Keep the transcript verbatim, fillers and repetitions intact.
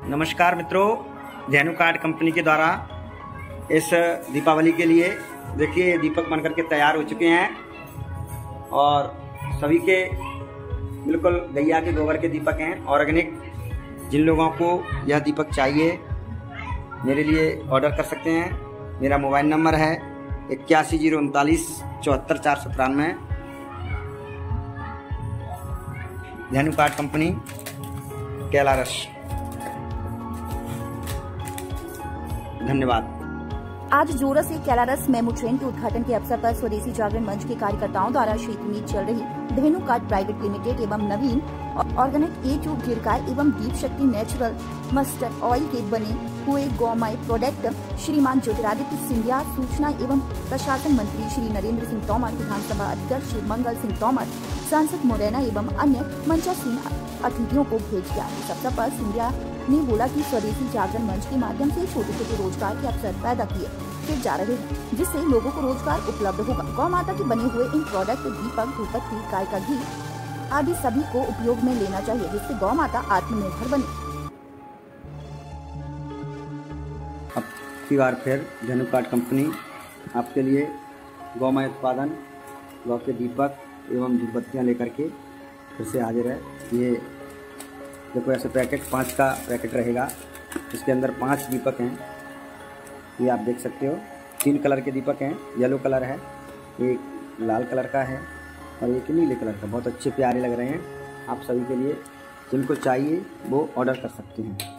नमस्कार मित्रों, धेनु card company के द्वारा इस दीपावली के लिए देखिए ये दीपक बनकर के तैयार हो चुके हैं और सभी के बिल्कुल गैया के गोबर के दीपक हैं। ऑर्गेनिक जिन लोगों को यह दीपक चाहिए मेरे लिए ऑर्डर कर सकते हैं। मेरा मोबाइल नंबर है इक्यासी जीरो उनतालीस चौहत्तर चार सौ तिरानवे। धेनु कार्ड कंपनी, कैलारस। धन्यवाद। आज जोरस से कैलारस मेमू ट्रेन के उद्घाटन के अवसर पर स्वदेशी जागरण मंच के कार्यकर्ताओं द्वारा क्षेत्र में चल रही धेनु कार्ड प्राइवेट लिमिटेड एवं नवीन ऑर्गेनिक ए टू गिरगाय एवं दीप शक्ति नेचुरल मस्टर्ड ऑयल के बने हुए गौमय प्रोडक्ट श्रीमान ज्योतिरादित्य सिंधिया, सूचना एवं प्रशासन मंत्री श्री नरेंद्र सिंह तोमर, विधानसभा अध्यक्ष श्री मंगल सिंह तोमर, सांसद मोरेना एवं अन्य मंचासीन अतिथियों को भेज दिया। इस अवसर पर सिंधिया ने बोला कि स्वदेशी जागरण मंच के माध्यम से छोटे छोटे रोजगार के अवसर पैदा किए फिर जा रहे हैं, जिससे लोगों को रोजगार उपलब्ध होगा। गौ माता के बने हुए इन प्रोडक्ट दीपक, धूपबत्ती, गाय का घी आदि सभी को उपयोग में लेना चाहिए, जिससे गौ माता आत्मनिर्भर बने। अब की बार फिर धेनु कार्ड कंपनी आपके लिए गौमय उत्पादन, गौ के दीपक एवं धूपबत्तियाँ लेकर के फिर से हाजिर है। ये देखो ऐसे पैकेट पाँच का पैकेट रहेगा, इसके अंदर पांच दीपक हैं। ये आप देख सकते हो, तीन कलर के दीपक हैं। येलो कलर है, एक लाल कलर का है और एक नीले कलर का। बहुत अच्छे प्यारे लग रहे हैं। आप सभी के लिए जिनको चाहिए वो ऑर्डर कर सकते हैं।